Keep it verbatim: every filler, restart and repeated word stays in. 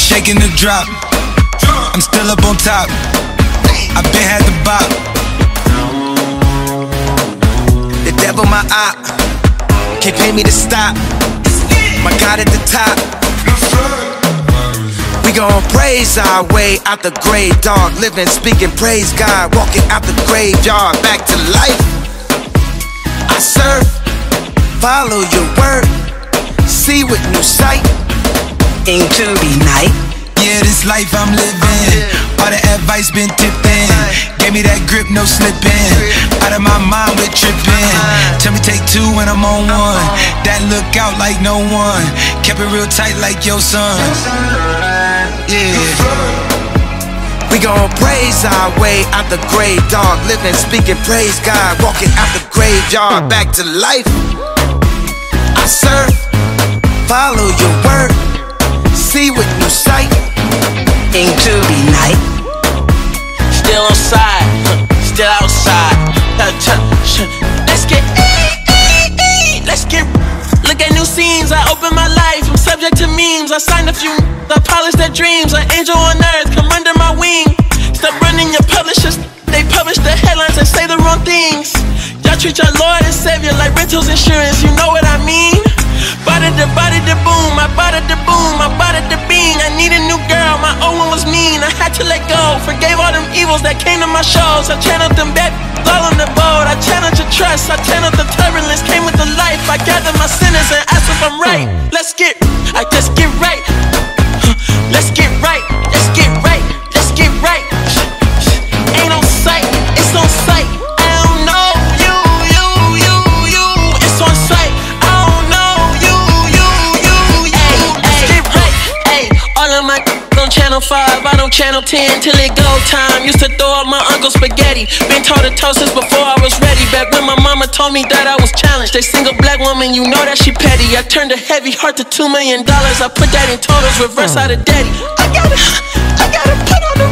shaking the drop. I'm still up on top. I been had the bop. The devil my op, can't pay me to stop. My God at the top. We gon' praise our way out the grave, dog. Living, speaking, praise God. Walking out the graveyard, back to life. I serve, follow your word, see with new sight into the night. Yeah, this life I'm living, all the advice been tipped in. Gave me that grip, no slipping. Out of my mind with tripping. Tell me take two when I'm on one. That look out like no one. Kept it real tight like your son. Yeah. We gon' praise our way out the grave, dog. Living, speaking, praise God. Walking out the graveyard, back to life. I serve, follow your word, see with new sight into the night. Still on side, still outside. Let's get, let's get. Look at new scenes, I open my life. I'm subject to memes, I signed a few. I polish their dreams, an angel on earth, come under my wing. Stop running your publishers, they publish the headlines and say the wrong things. Y'all treat your Lord and Savior like rentals insurance, you know what I mean? Bada da bada da boom, I bada da boom, I bada da bing. I need a new girl, my old one was mean. I had to let go, forgave all them evils that came to my shows. I channeled them back, all on the boat. I channeled your trust, I channeled the turbulence, came with the life. I gathered my sinners and asked if I'm right. Let's get, I just get right. Let's get right, let's get right, let's get right. Ain't on sight, it's on sight. I don't know you, you, you, you. It's on sight. I don't know you, you, you, you. Let's get right. Ay, all of my on channel five, I don't channel ten till it go time. Used to throw up my uncle's spaghetti. Been taught to toast since before I was ready. Back when my mama told me that I was challenged. They single black woman, you know that she petty. I turned a heavy heart to two million dollars. I put that in totals, reverse out of daddy. I gotta, I gotta put on the